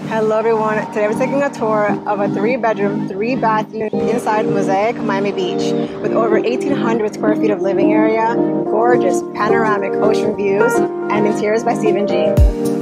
Hello everyone, today we're taking a tour of a 3-bedroom, 3-bath unit inside Mosaic, Miami Beach with over 1,800 square feet of living area, gorgeous panoramic ocean views, and interiors by Stephen G.